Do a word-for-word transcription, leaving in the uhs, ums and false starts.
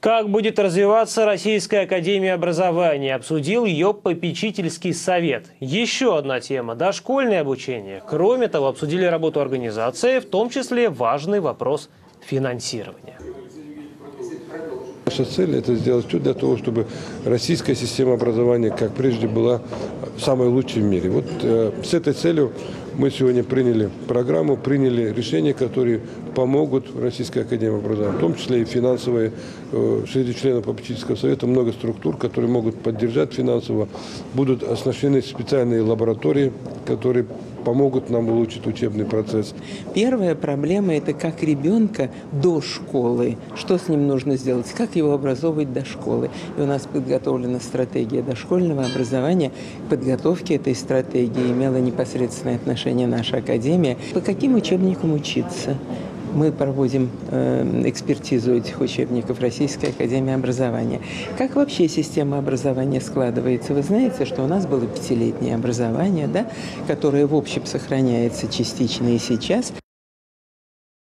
Как будет развиваться Российская академия образования, обсудил ее попечительский совет. Еще одна тема – дошкольное обучение. Кроме того, обсудили работу организации, в том числе важный вопрос финансирования. Наша цель – это сделать все для того, чтобы российская система образования, как прежде, была самой лучшей в мире. Вот э, с этой целью мы сегодня приняли программу, приняли решения, которые помогут Российской академии образования, в том числе и финансовые. Э, среди членов попечительского совета много структур, которые могут поддержать финансово. Будут оснащены специальные лаборатории, которые помогут нам улучшить учебный процесс. Первая проблема – это как ребенка до школы, что с ним нужно сделать, как его образовывать до школы. И у нас подготовлена стратегия дошкольного образования. К подготовке этой стратегии имела непосредственное отношение наша академия. По каким учебникам учиться? Мы проводим э, экспертизу этих учебников Российской академии образования. Как вообще система образования складывается? Вы знаете, что у нас было пятилетнее образование, да, которое в общем сохраняется частично и сейчас.